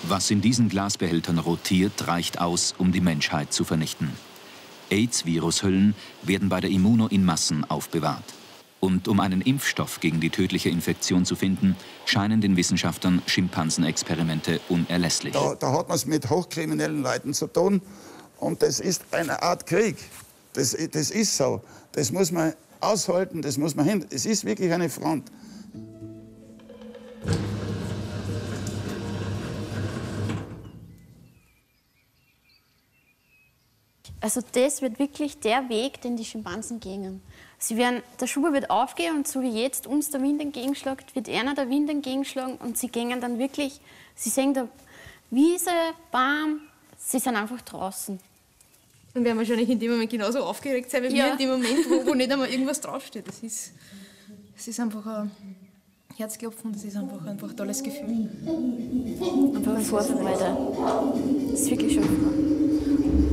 Was in diesen Glasbehältern rotiert, reicht aus, um die Menschheit zu vernichten. AIDS-Virushüllen werden bei der Immuno in Massen aufbewahrt. Und um einen Impfstoff gegen die tödliche Infektion zu finden, scheinen den Wissenschaftlern Schimpansenexperimente unerlässlich. Da hat man es mit hochkriminellen Leuten zu tun. Und das ist eine Art Krieg. Das ist so. Das muss man aushalten, das muss man hin. Es ist wirklich eine Front. Also das wird wirklich der Weg, den die Schimpansen gehen. Der Schuber wird aufgehen und so wie jetzt uns der Wind entgegenschlägt, wird einer der Wind entgegenschlagen und sie gehen dann wirklich, sie sehen da Wiese, Baum, sie sind einfach draußen. Und werden wahrscheinlich in dem Moment genauso aufgeregt sein, wie wir in dem Moment, wo nicht einmal irgendwas draufsteht. Das ist einfach ein Herzklopfen, das ist einfach ein tolles Gefühl. Einfach ein Vorfreude. Das ist wirklich schön.